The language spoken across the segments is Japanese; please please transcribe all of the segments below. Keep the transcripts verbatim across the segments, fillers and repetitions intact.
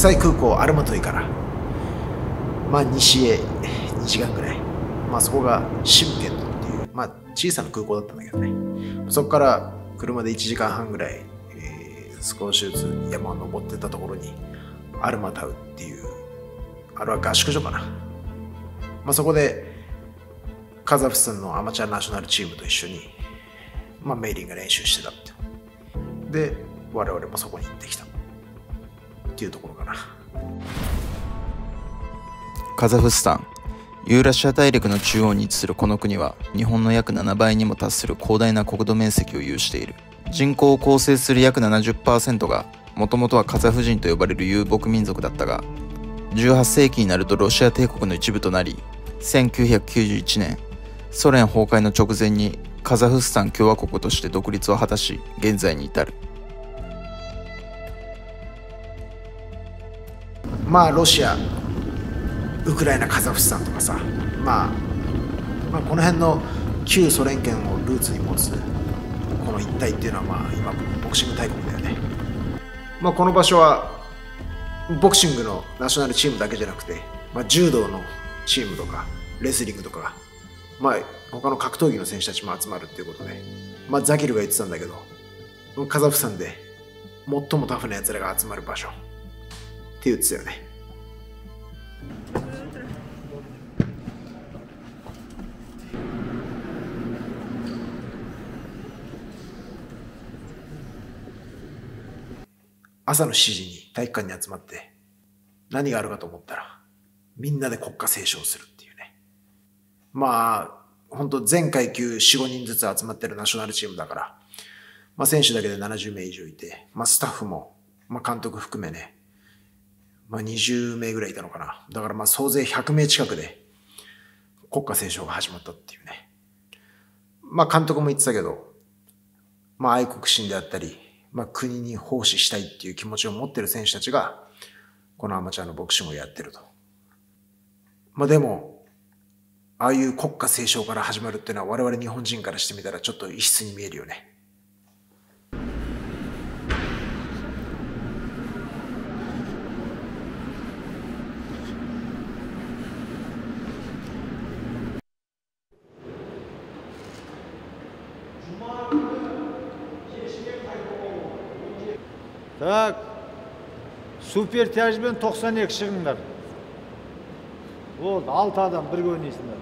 際空港アルマトイからまあ西へにじかんぐらい、まあそこがシムケントっていう、まあ小さな空港だったんだけどね、そこから車でいちじかんはんぐらい、えー、少しずつ山を登ってたところにアルマタウっていう、あれは合宿所かな、まあそこでカザフスタンのアマチュアナショナルチームと一緒に、まあ、メイリンが練習してたって。で、我々もそこに行ってきたっていうところかな。 カザフスタン、ユーラシア大陸の中央に位置するこの国は、日本の約ななばいにも達する広大な国土面積を有している。人口を構成する約 ななじゅっパーセント が、もともとはカザフ人と呼ばれる遊牧民族だったが、じゅうはっせいきになるとロシア帝国の一部となり、せんきゅうひゃくきゅうじゅういちねん、ソ連崩壊の直前にカザフスタン共和国として独立を果たし、現在に至る。 まあロシア、ウクライナ、カザフスタンとかさ、まあ、まあこの辺の旧ソ連圏をルーツに持つこの一帯っていうのは、まあ今ボクシング大国だよね。まあこの場所はボクシングのナショナルチームだけじゃなくて、まあ、柔道のチームとかレスリングとか、まあ他の格闘技の選手たちも集まるっていうことで、まあザキルが言ってたんだけど、カザフスタンで最もタフな奴らが集まる場所って言ってたよね。朝のしちじに体育館に集まって何があるかと思ったら、みんなで国歌斉唱するっていうね。まあ本当全階級 よん、ごにんずつ集まってるナショナルチームだから、まあ、選手だけでななじゅうめい以上いて、まあ、スタッフも、まあ、監督含めね、まあ、にじゅうめいぐらいいたのかな。だからまあ総勢ひゃくめい近くで国歌斉唱が始まったっていうね。まあ監督も言ってたけど、まあ愛国心であったり、まあ国に奉仕したいっていう気持ちを持ってる選手たちがこのアマチュアのボクシングをやってると。まあでもああいう国歌斉唱から始まるっていうのは我々日本人からしてみたらちょっと異質に見えるよね。 Так, супер тяжбен тоқсан екі шығыңдар. Болды, алты адам бірге ойнайсыңдар.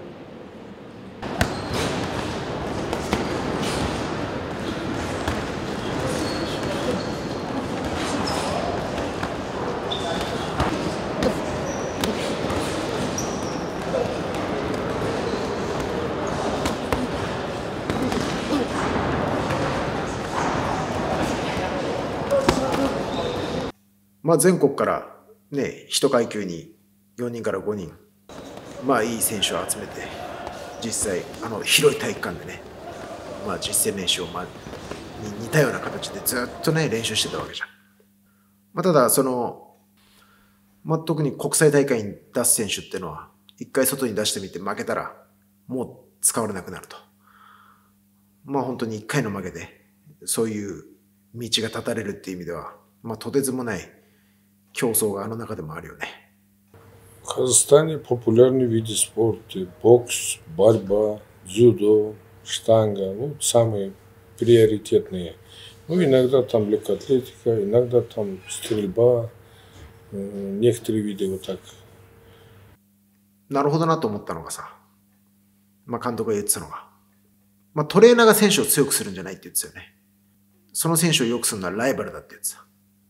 まあ全国からね、一階級によにんからごにん、まあいい選手を集めて、実際あの広い体育館でね、まあ実践練習を、まあ、に似たような形でずっとね練習してたわけじゃん。まあただその、まあ特に国際大会に出す選手っていうのは、一回外に出してみて負けたらもう使われなくなると。まあ本当に一回の負けでそういう道が断たれるっていう意味では、まあとてつもない競争があの中でもあるよね。 В Казахстане популярные виды спорта: бокс, борьба, дзюдо, штанга, ну, самые приоритетные. Ну, иногда там легкоатлетика, иногда там стрельба, некоторые виды вот так. なるほどなと思ったのがさ、まあ監督が言ってたのが、まあトレーナーが選手を強くするんじゃないって言ってたよね。その選手を良くするのはライバルだって言ってた。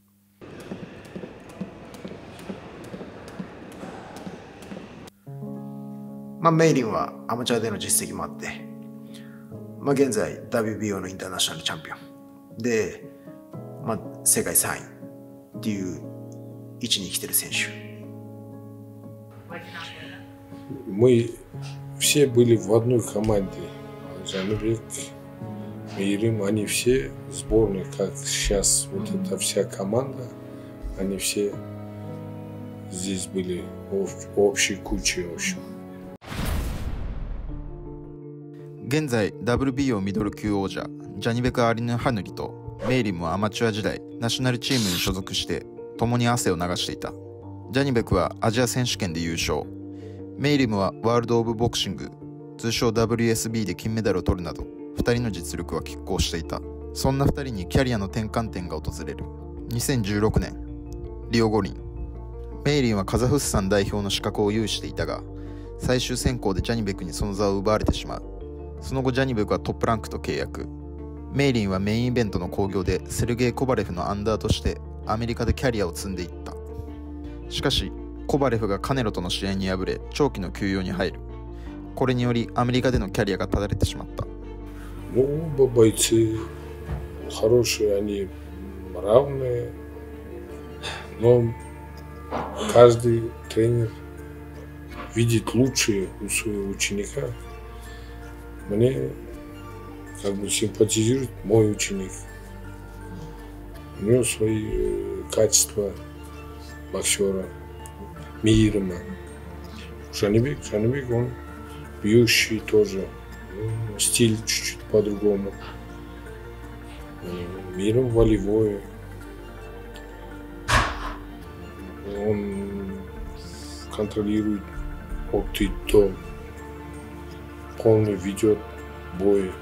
まあ、メイリンはアマチュアでの実績もあって、まあ、現在 ダブリュービーオー のインターナショナルチャンピオンで、まあ、世界さんいっていう位置に来てる選手。 Мы все были в одной команде. Жанубек, Мейрим, они все сборные, как сейчас вот эта вся команда, они все здесь были в общей куче, в общем. 現在 ダブリュービーオー ミドル級王者ジャニベク・アリヌ・ハヌリとメイリンもアマチュア時代ナショナルチームに所属して共に汗を流していた。ジャニベクはアジア選手権で優勝、メイリムはワールドオブボクシング通称 ダブリューエスビー で金メダルを取るなどふたりの実力は拮抗していた。そんなふたりにキャリアの転換点が訪れる。にせんじゅうろくねんリオ五輪、メイリンはカザフスタン代表の資格を有していたが、最終選考でジャニベクにその座を奪われてしまう。その後ジャニベクはトップランクと契約。メイリンはメインイベントの興行でセルゲイ・コバレフのアンダーとしてアメリカでキャリアを積んでいった。しかしコバレフがカネロとの試合に敗れ長期の休養に入る。これによりアメリカでのキャリアが断たれてしまった。 Ну, оба бойцы хорошие, они равные, но каждый тренер видит лучшее у своего ученика. Мне как бы симпатизирует мой ученик. У него свои э, качества боксера, Мейрима. Жанибек, Жанибек, он бьющий тоже. Стиль чуть-чуть по-другому. Мейрим волевой. Он контролирует от и до. Полный ведет бой.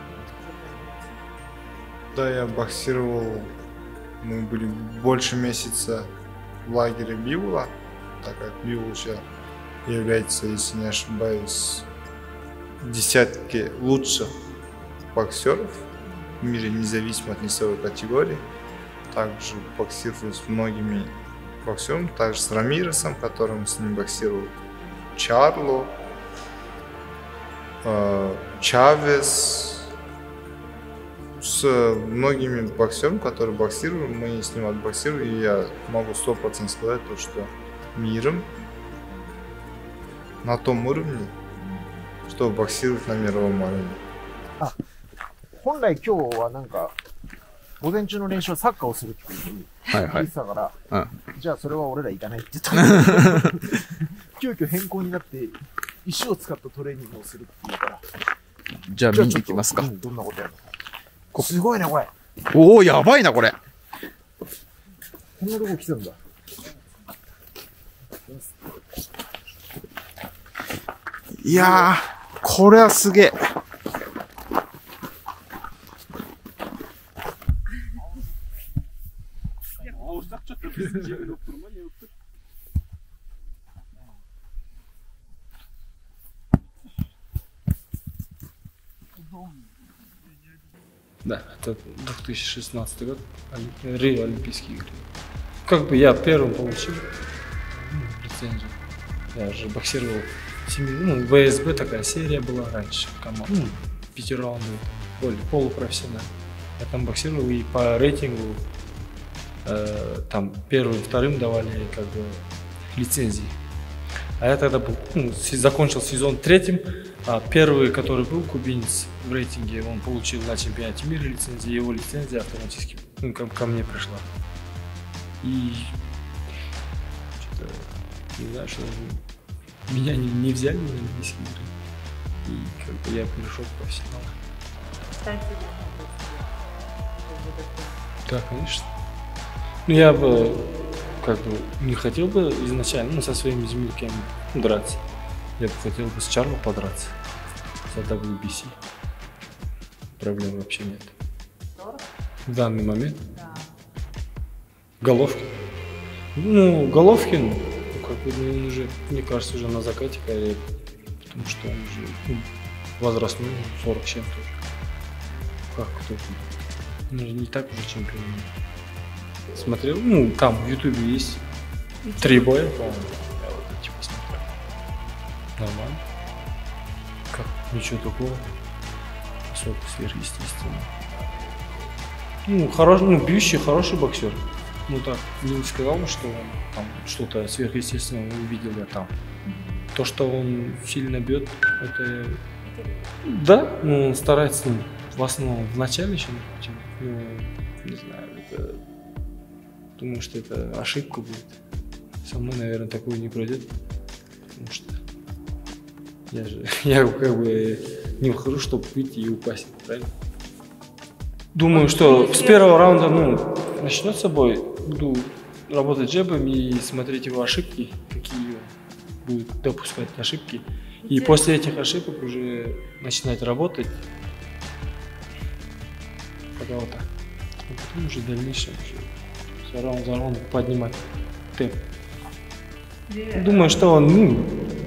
Да, я боксировал, мы были больше месяца в лагере Биула, так как Биул сейчас является, если не ошибаюсь, десятки лучших боксеров в мире, независимо от весовой категории. Также боксирую с многими боксерами, также с Рамиресом, которым с ним боксировал, Чарло, э, Чавес, с многими боксерами, которые боксируют, мы с ним отбоксируем, и я могу сто процентов сказать, то, что Мейрим на том уровне, что боксирует на мировом арене. 本来今日はなんか午前中の練習はサッカーをするっていう言ってたから、うん、じゃあそれは俺ら行かないって言った急遽変更になって石を使ったトレーニングをするっていうから、 じゃあ見に行きますか。 うん、どんなことやるの？すごいねこれ。 おお、やばいなこれ。 こんなとこ来たんだ。 いやー、これはすげえ。 Да, это две тысячи шестнадцатый год, Рио Олимпийские игры. Как бы я первым получил лицензию. Я же боксировал в семье, ну, вэ эс бэ такая серия была раньше, команда, ну, пятираундовая, более полупрофессиональная. Я там боксировал и по рейтингу э, там первым, вторым давали как бы лицензии. А я тогда был, ну, закончил сезон третьим, а первый, который был кубинец в рейтинге, он получил на чемпионате мира лицензию, его лицензия автоматически ну, ко, ко мне пришла. И что-то, не знаю, что меня не, не взяли на Олимпийские игры. И как бы я перешел к профессионалу. Да, конечно. Ну я бы как бы не хотел бы изначально ну, со своими земляками драться. Я бы хотел бы с Чарло подраться за дабл ю би си. Проблем вообще нет. В данный момент. Головкин. Ну, Головкин, ну, как бы, ну, он уже, мне кажется, уже на закате карьеры, потому что он уже ну, возрастной, сорок семь тоже. Как кто-то. Он же не так уже чемпион. Смотрел, ну, там в Ютубе есть три боя, по-моему. Я вот эти посмотрел. Нормально. Как? Ничего такого. Особо сверхъестественного. Ну, хороший, ну, бьющий, хороший боксер. Ну так, не сказал, что он там что-то сверхъестественное увидел я там. То, что он сильно бьет, это... Да, ну, он старается, ну, в основном в начале еще, ну, не знаю, это... Думаю, что это ошибка будет. Со мной, наверное, такое не пройдет, потому что я же, я как бы не выхожу, чтобы выйти и упасть, правильно? Думаю, что с первого раунда, ну, начнется бой, буду работать джебом и смотреть его ошибки, какие будет допускать ошибки. И после этих ошибок уже начинать работать кого-то. А потом уже в дальнейшем уже за раунд за раунд поднимать темп. Думаю, что он, ну,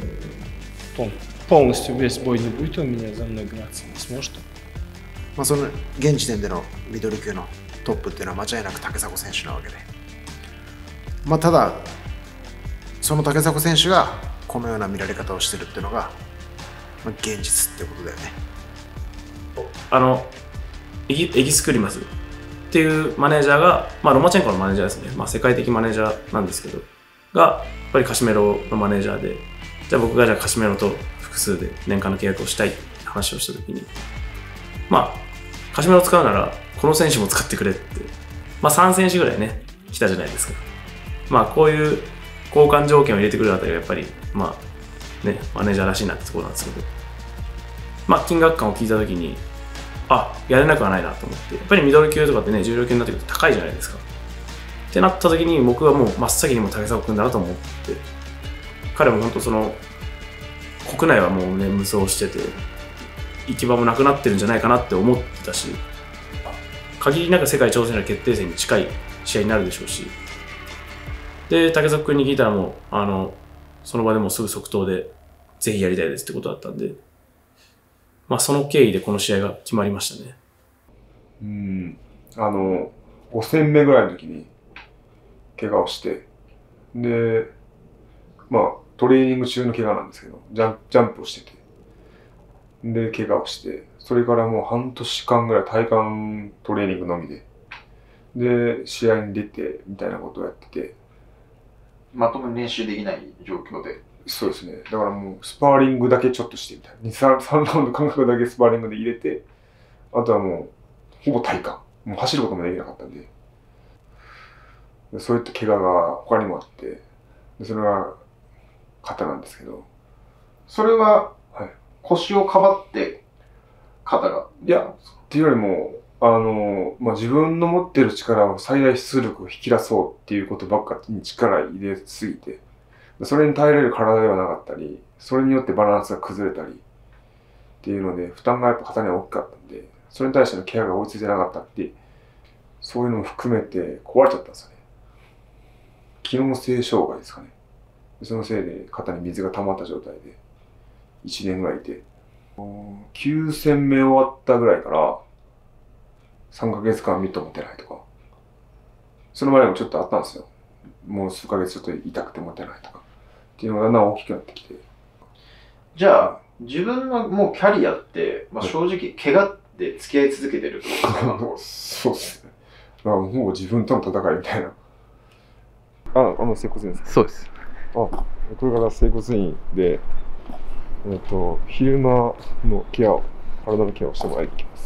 он полностью весь бой не будет, он меня за мной гнаться не сможет. まあその現時点でのミドル級のトップっていうのは間違いなく竹迫選手なわけで、まあ、ただその竹迫選手がこのような見られ方をしてるっていうのが、まあ、現実ってことだよね。 あのエギ、エギスクリマスっていうマネージャーが、まあ、ロマチェンコのマネージャーですね、まあ、世界的マネージャーなんですけどがやっぱりカシメロのマネージャーで、じゃあ僕がじゃあカシメロと複数で年間の契約をしたいって話をしたときに、まあカシメロを使うならこの選手も使ってくれって、まあ、さん選手ぐらいね来たじゃないですか。まあこういう交換条件を入れてくるあたりがやっぱりまあねマネージャーらしいなってところなんですけど、まあ金額感を聞いたときにあやれなくはないなと思って、やっぱりミドル級とかってね重量級になってくると高いじゃないですか。ってなったときに僕はもう真っ先にも竹迫君だなと思って、彼も本当その国内はもうね無双してて行き場もなくなってるんじゃないかなって思ってたし、限りなく世界挑戦者決定戦に近い試合になるでしょうし、で竹迫君に聞いたらもうあのその場でもうすぐ即答でぜひやりたいですってことだったんで、まあその経緯でこの試合が決まりましたね。 うん、あのご戦目ぐらいの時に怪我をして、でまあトレーニング中の怪我なんですけど、ジャンジャンプをしてて、で怪我をして、それからもう半年間ぐらい体幹トレーニングのみで、で試合に出てみたいなことをやってて、 まともに練習できない状況で。 そうですね。だからもうスパーリングだけちょっとしてみたいな、に、さん、さんラウンド間隔だけスパーリングで入れて、あとはもうほぼ体幹、もう走ることもできなかったんで、でそういった怪我が他にもあって、でそれが肩なんですけど。 それははい、 腰をかばって肩が。 いや、っていうよりも、あの、まあ、自分の持ってる力を最大出力を引き出そうっていうことばっかに力入れすぎて、それに耐えれる体ではなかったり、それによってバランスが崩れたりっていうので、負担がやっぱ肩には大きかったんで、それに対してのケアが追いついてなかったって、そういうのも含めて壊れちゃったんですよね。機能性障害ですかね。そのせいで肩に水が溜まった状態でいちねんぐらいいて、きゅう戦目終わったぐらいからさんかげつかんミット持てないとか、その前にもちょっとあったんですよ。もう数ヶ月ちょっと痛くて持てないとかっていうのがだんだん大きくなってきて。 じゃあ自分のもうキャリアって、まあ、正直怪我で付き合い続けてるってことですか？ そうですね。だからもう自分との戦いみたいな。あ、あの整骨院ですか？ そうです。 あ、これから整骨院で、えっと、昼間のケアを、体のケアをしてもらいに行きます。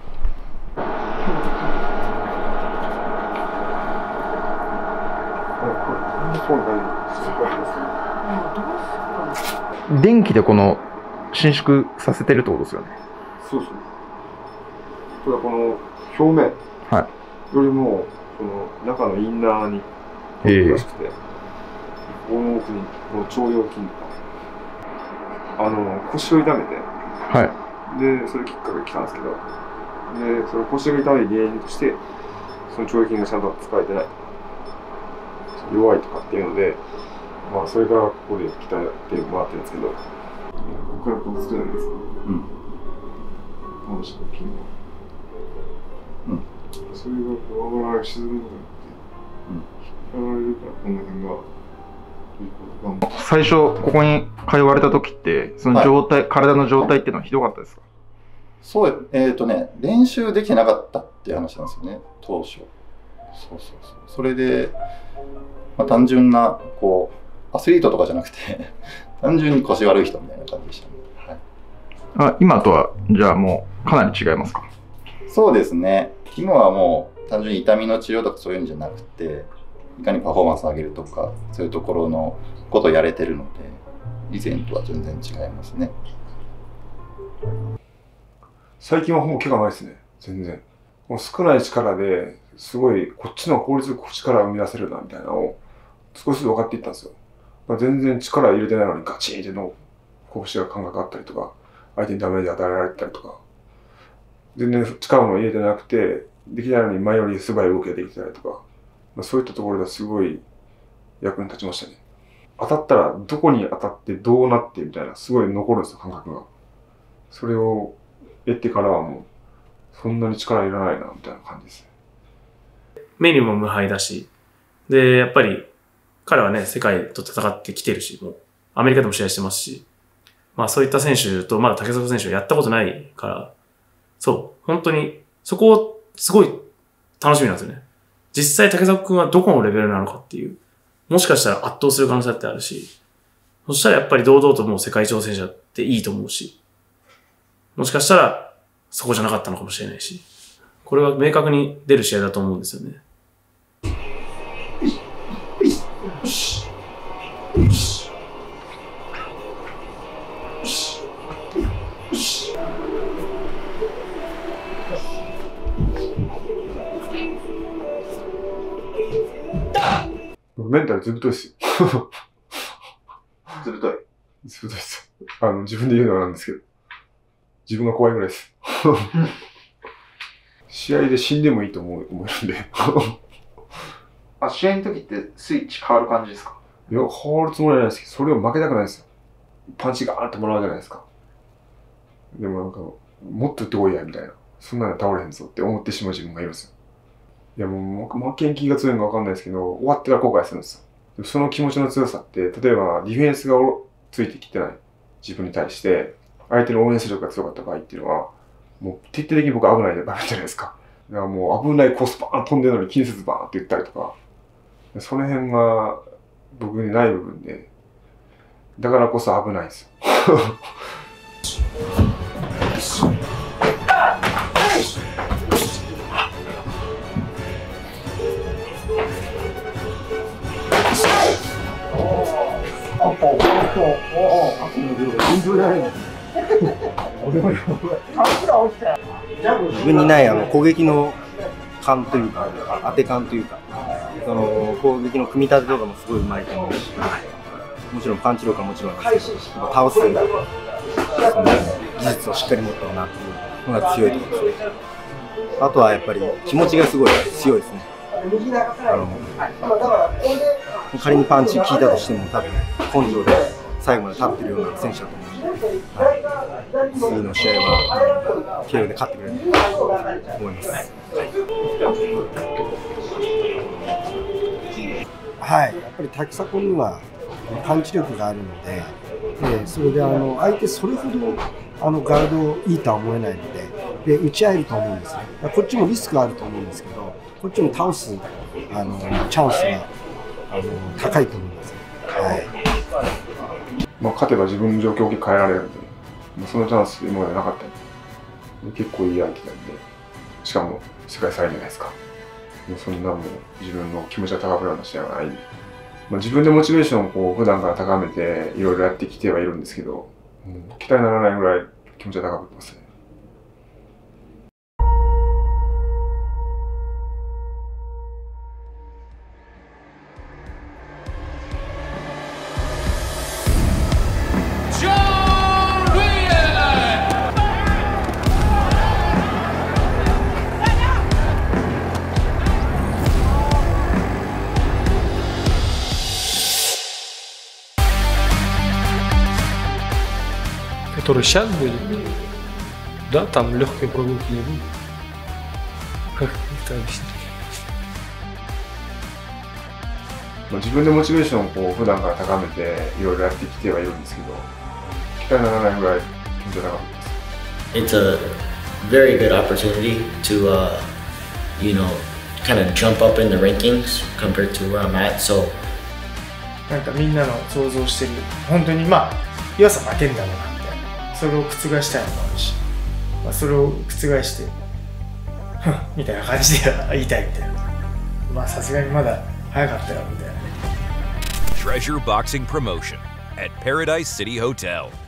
電気でこの伸縮させてるってことですよね。 そうですね。ただこの表面よりも、この中のインナーにらしくて、この奥にこの腸腰筋があの腰を痛めて、 はい、 でそれきっかけで来たんですけど、でその腰が痛める原因としてその腸腰筋がちゃんと使えてない、弱いとかっていうので、まあそれからここで鍛えてもらってるんですけど、ここからこうつくじゃないですか。うん。この筋が。うん。それがこう上がら沈むことによって、引っ張られるからこの辺が。 最初ここに通われた時ってその状態、はい、体の状態っていうのはひどかったですか？ そう、えっとね、練習できてなかったっていう話なんですよね、当初。そうそうそう。それで、まあ、単純なこうアスリートとかじゃなくて単純に腰悪い人みたいな感じでしたね。はい、 あ、今とはじゃあもうかなり違いますか？ そうですね。今はもう単純に痛みの治療とかそういうんじゃなくて、いかにパフォーマンスを上げるとかそういうところのことをやれてるので、以前とは全然違いますね。 最近はほぼ怪我ないですね。全然もう少ない力ですごいこっちの効率よく力を生み出せるなみたいなのを少しずつ分かっていったんですよ。まあ、全然力入れてないのにガチンっての拳が感覚あったりとか、相手にダメージ与えられたりとか、全然力も入れてなくて、できないのに前より素早い動きができてたりとか、まあ、そういったところですごい役に立ちましたね。当たったらどこに当たってどうなってみたいな、すごい残るんですよ、感覚が。それを得てからはもう、そんなに力いらないな、みたいな感じです。 目にも無敗だし、で、やっぱり彼はね、世界と戦ってきてるし、もうアメリカでも試合してますし、まあそういった選手とまだ竹迫選手はやったことないから、そう、本当にそこをすごい楽しみなんですよね。実際竹迫くんはどこのレベルなのかっていう、もしかしたら圧倒する可能性だってあるし、そしたらやっぱり堂々ともう世界挑戦者っていいと思うし、もしかしたらそこじゃなかったのかもしれないし、これは明確に出る試合だと思うんですよね。 メンタルずぶといですよ。 ずぶとい。 ずぶといです。あの、自分で言うのはなんですけど、自分が怖いぐらいです。試合で死んでもいいと思う、思えるんで。 あ、試合の時ってスイッチ変わる感じですか？ いや、変わるつもりはないですけど、それを負けたくないですよ。パンチがーンともらうじゃないですか。でもなんか、もっと打ってこいや、みたいな。そんなの倒れへんぞって思ってしまう自分がいるんですよ。いやもう、負けん気が強いのかわかんないですけど、終わってから後悔するんですよ。その気持ちの強さって、例えばディフェンスがついてきてない自分に対して、相手の応援力が強かった場合っていうのは、もう徹底的に僕は危ない場面じゃないですか。だからもう危ないコースバーン飛んでるのに気にせずバーンって言ったりとか、その辺が僕にない部分で、だからこそ危ないんですよ。 自分にないあの攻撃の感というか、当て感というか、その攻撃の組み立てとかもすごいうまいと思うし、もちろんパンチ力はもちろんなんですけど、倒すその技術をしっかり持ってるなっていうのが強いところですね。あとはやっぱり気持ちがすごい強いですね。あの仮にパンチ効いたとしても多分根性で最後まで立ってるような選手だと思うので、はい、次の試合は ケーオー で勝ってくれると思います。 はい、やっぱり滝迫にはパンチ力があるので、でそれであの相手それほどあのガードいいとは思えないので、で打ち合えると思うんですね。こっちもリスクがあると思うんですけど、こっちも倒すあのチャンスがあの高いと思います。はい。 まあ勝てば自分の状況を変えられるんで、そのチャンス今までなかったんで、結構いい相手なんで、しかも世界さんいじゃないですか。もうそんなもう自分の気持ちが高ぶるような試合はないんで、まあ、自分でモチベーションをこう普段から高めていろいろやってきてはいるんですけど、もう期待にならないぐらい気持ちが高ぶってますね。 Который сейчас будет, да, там легкой прогулки не будет. Как это объяснить? 自分でモチベーションをこう普段から高めていろいろやってきてはいるんですけど、期待にならないぐらい気持ちが高かったです。 It's a very good opportunity to, uh, you know, kind of jump up in the rankings compared to where I'm at. So, なんかみんなの想像してる本当にまあ弱さ負けんだろうな。それを覆したいのもあるし、まあ、それを覆してふんみたいな感じで言いたいみたいな、まあさすがにまだ早かったよみたいな。 Treasure Boxing Promotion at Paradise City Hotel.